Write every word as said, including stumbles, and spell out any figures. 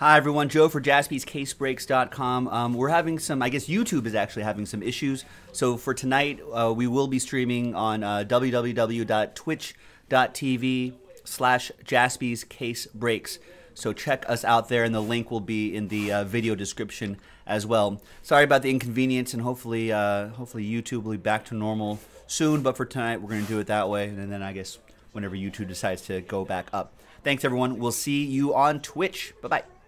Hi, everyone. Joe for Jaspys Case Breaks dot com. Um, we're having some, I guess YouTube is actually having some issues. So for tonight, uh, we will be streaming on uh, www.twitch.tv slash Jaspys Case Breaks. So check us out there, and the link will be in the uh, video description as well. Sorry about the inconvenience, and hopefully, uh, hopefully YouTube will be back to normal soon. But for tonight, we're going to do it that way, and then I guess whenever YouTube decides to go back up. Thanks, everyone. We'll see you on Twitch. Bye-bye.